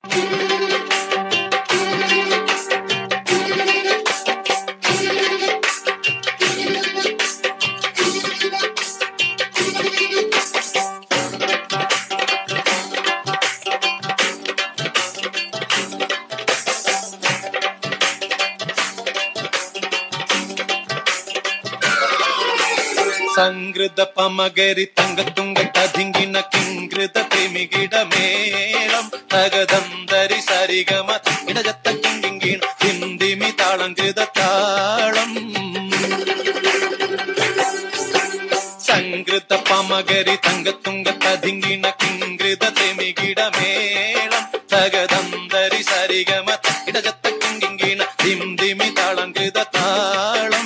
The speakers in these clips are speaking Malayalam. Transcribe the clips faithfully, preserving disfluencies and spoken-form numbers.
സംഗൃത പമകരി തങ്കത്തുങ്ക തതിങ്കിന കിങ്കൃത തിമികിട മേളം തകദന്തരി സരിഗമ ഇടജത്ത കിങ്കിങ്കിണ ഹിന്ദിമി താളം കൃത താളം സംഗൃത പമകരി തങ്കത്തുങ്ക തതിങ്കിന കിങ്കൃത തിമികിട മേളം തകദന്തരി സരിഗമ ഇടജത്ത കിങ്കിങ്കിണ ഹിന്ദിമി താളം കൃത താളം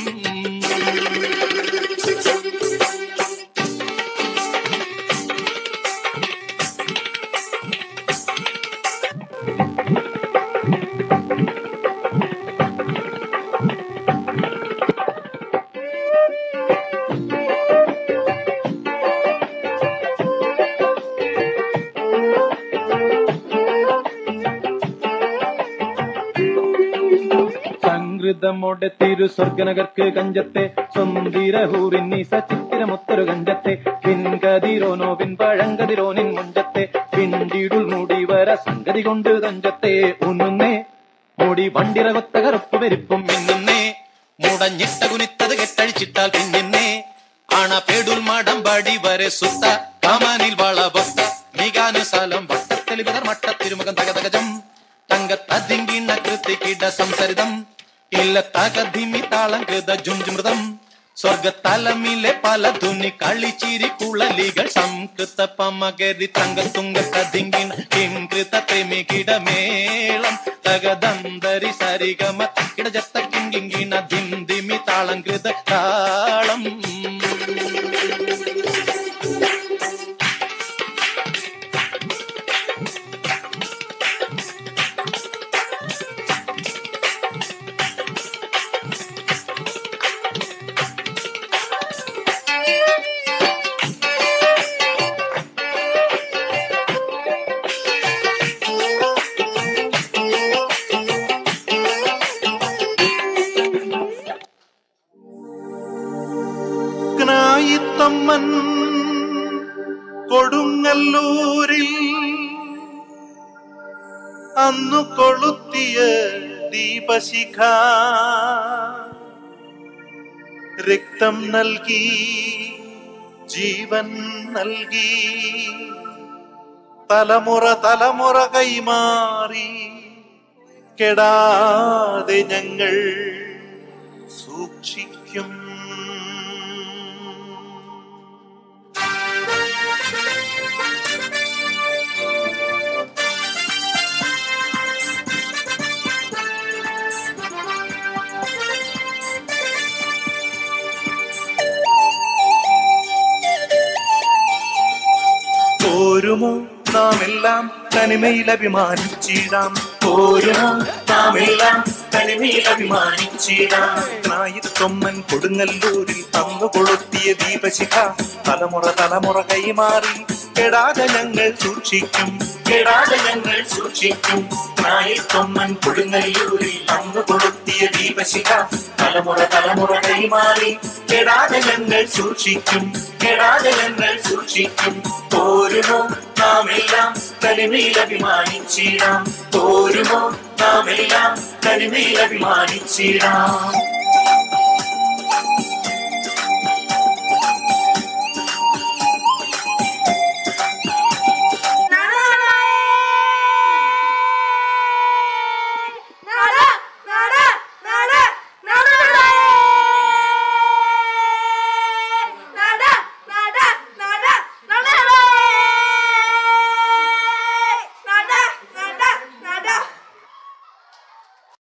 സംഗൃതമോടെ തിരു സ്വർഗനഗർക്ക് കഞ്ചത്തെ സ്വന്തിരഹൂറിന്നീസ ചിത്തിരമൊത്തൊരു കഞ്ചത്തെ പിൻകതിരോനോ പിൻപഴങ്കതിരോനിൻ മുഞ്ചത്തെ പിണ്ടിടുൾ മൂടിവര സംഗതി കൊണ്ട് തഞ്ചത്തെ ഉന്നുന്നേ മൂടി വണ്ടിറകൊത്ത കറുപ്പ് വെരുപ്പും മിന്നുന്നേ മുടഞ്ഞിട്ട കുനിത്തത് കെട്ടഴിച്ചിട്ടാൽ പിന്നിന്നേ ആണ പേടുൽ മടം പടി വരെ സുത്ത കാമനിൽ വളവൊത്ത മികാനുസാലം വട്ടത്തെളിവർ മട്ടത്തിരുമുഖം തകതകജം തങ്കത്തതിങ്കിണ കൃതികിട സംസരിതം ഇല്ല തകധിമി താളം കൃത ജുംജുമൃതം സ്വർഗത്തലമിലെ പല ധുനി കളിച്ചിരി കുളലികൾ സംകൃത പമകരി തങ്കത്തുങ്ക തതിങ്കിണ കിങ്കൃത തിമികിട മേളം തകദന്തരി സരിഗമ ഇടജത്ത കിങ്കിങ്കിണ ധിന്ദിമി താളം കൃത താളം മ്മൻ കൊടുങ്ങല്ലൂരിൽ അന്നു കൊളുത്തിയ ദീപശിഖ രക്തം നൽകി ജീവൻ നൽകി തലമുറ തലമുറ കൈമാറി കെടാതെ ഞങ്ങൾ സൂക്ഷിക്കും. പോരുമോ നാമെല്ലാം തനിമയിൽ അഭിമാനിച്ചിടാം, പോരുമോ നാമെല്ലാം തനിമയിൽ അഭിമാനിച്ചിടാം. നായിത്തൊമ്മൻ കൊടുങ്ങല്ലൂരിൽ അന്നു കൊളുത്തിയ ദീപശിഖ തലമുറ തലമുറ കൈമാറി കെടാതെ ഞങ്ങൾ സൂക്ഷിക്കും, കെടാതെ ഞങ്ങൾ സൂക്ഷിക്കും. നായിത്തൊമ്മൻ കൊടുങ്ങല്ലൂരിൽ അന്നു കൊളുത്തിയ ദീപശിഖ തലമുറ തലമുറ കൈമാറി കെടാതെ ഞങ്ങൾ സൂക്ഷിക്കും, കെടാതെ ഞങ്ങൾ സൂക്ഷിക്കും. പോരുമോ നാമെല്ലാം തനിമയിൽ അഭിമാനിച്ചിടാം, പോരുമോ നാമെല്ലാം തനിമയിൽ അഭിമാനിച്ചിടാം.